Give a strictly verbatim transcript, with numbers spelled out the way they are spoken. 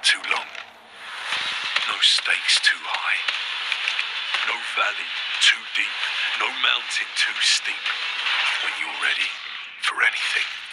too long. No stakes too high. No valley too deep. No mountain too steep. When you're ready for anything.